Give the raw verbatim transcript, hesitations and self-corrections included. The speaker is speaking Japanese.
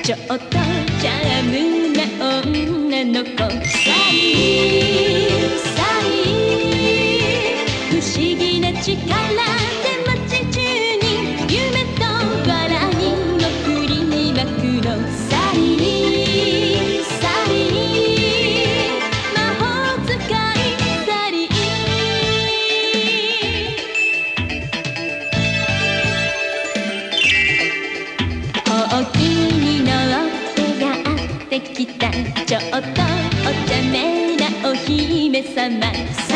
ちょっとチャームな女の子。サリーサリー、不思議な力で街中に夢と笑いを振りまくろ。サリーサリー、魔法使いサリー。ほうきに乗ってやってきたちょっとお茶目なお姫様。